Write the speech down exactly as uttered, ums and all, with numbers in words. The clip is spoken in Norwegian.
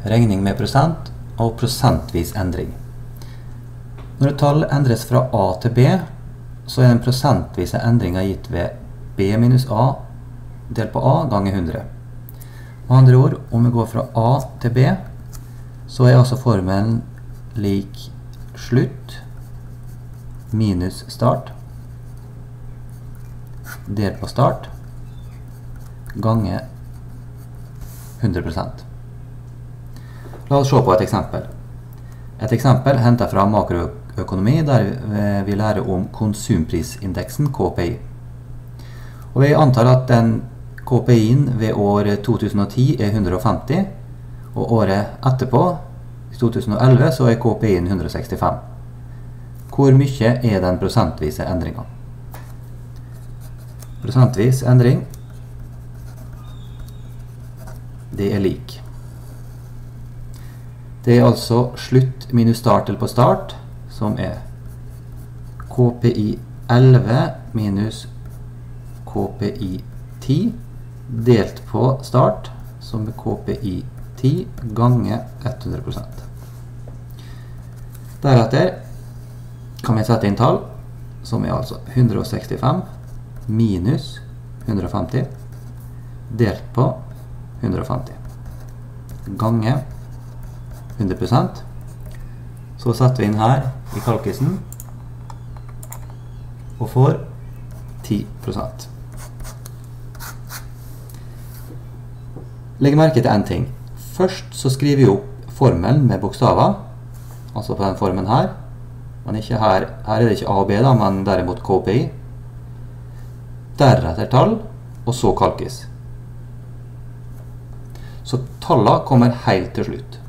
regning med prosent og prosentvis endring. Når et tall endres fra A til B, så er den prosentvise endringen gitt ved B minus A delt på A ganger hundre. Med andre ord, om vi går fra A til B, så er altså formelen lik slutt minus start delt på start ganger hundre prosent. La oss se på et eksempel. Et eksempel hentet fra makroøkonomi der vi lærer om konsumprisindeksen K P I. Og vi antar at den K P I-en ved år to tusen og ti er hundre og femti, og året etterpå, i to tusen og elleve, så er K P I-en hundre og sekstifem. Hvor mye er den prosentvise endringen? Prosentvis endring, det er lik. Det er altså slutt minus start eller på start, som er K P I elleve minus K P I ti, delt på start, som er K P I ti ganger hundre prosent. Deretter kan vi sette inn tall, som er altså hundre og sekstifem minus hundre og femti, delt på hundre og femti, ganger hundre prosent. Så setter vi inn her i kalkisen, og får ti prosent. Legg merke til en ting. Først så skriver vi opp formelen med bokstaver, altså på den formen her, men ikke her, her er det ikke A og B da, men derimot K P I. Deretter tall, og så kalkis. Så tallene kommer helt til slutt.